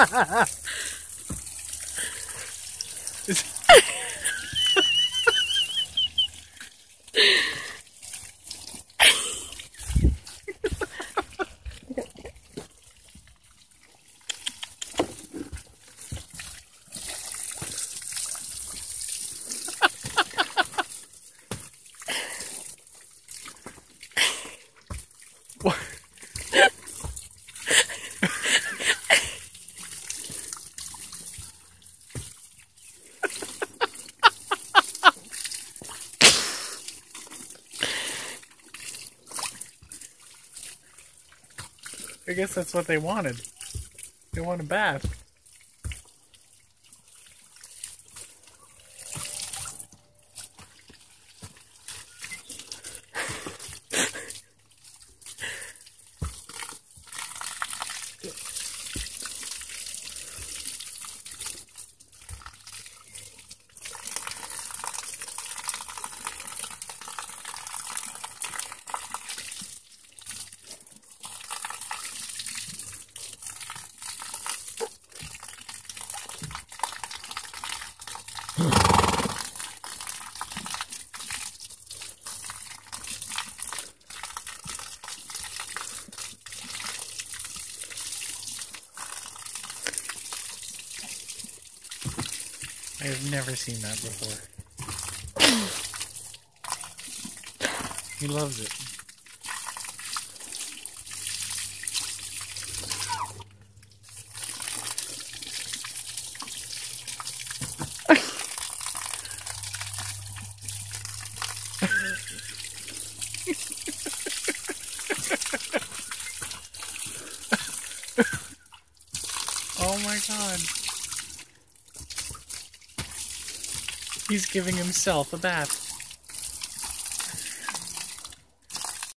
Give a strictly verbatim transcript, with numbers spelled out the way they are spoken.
I guess that's what they wanted. They want a bath. I have never seen that before. He loves it. Oh my god. He's giving himself a bath.